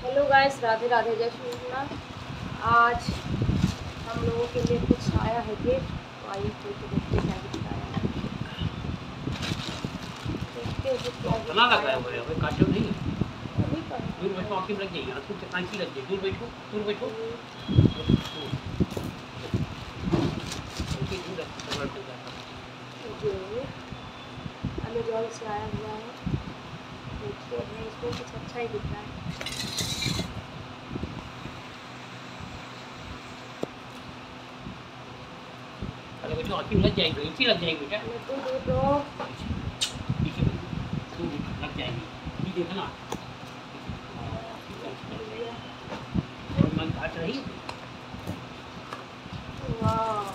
Hello guys, Radhe Radhe, जय श्री कृष्णा। आज हम लोगों के लिए कुछ आया है गिफ्ट, तो आइए खोल के देखते हैं क्या गिफ्ट आया है। देखते हैं क्या कितना लगाया हुआ है भाई, काटो नहीं। अभी पर दूर बैठो, आंखें लग जाएगी, आंसू के आंखें लग जाएगी। दूर बैठो, दूर बैठो। आंखें दूर रखो, जो अमेजोन से आया हुआ है, देखते हैं इसमें कुछ अच्छा ही दिख रहा है। अरे बच्चों आंखें लग जाएगी, इसी लग जाएगी बेटा। तो इसी लग जाएगी, ये देखना। और मन काट रही है। वाह,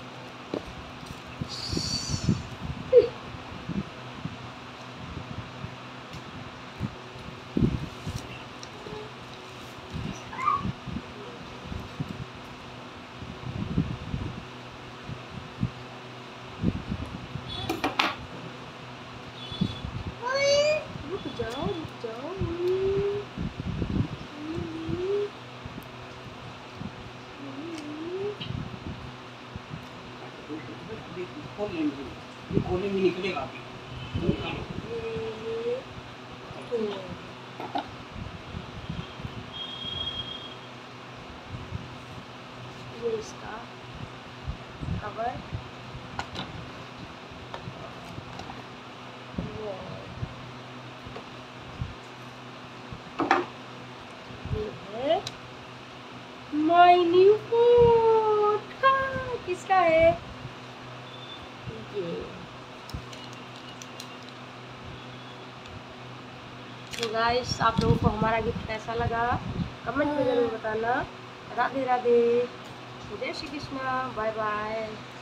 रुक जाओ रुक जाओ। खोलने में निकलेगा अभी। ये इसका कवर, ये है माय न्यू फोन। किसका है ये? तो गाइस, आप लोगों को हमारा गिफ्ट कैसा लगा कमेंट में ज़रूर बताना। राधे राधे, जय श्री कृष्णा, बाय बाय।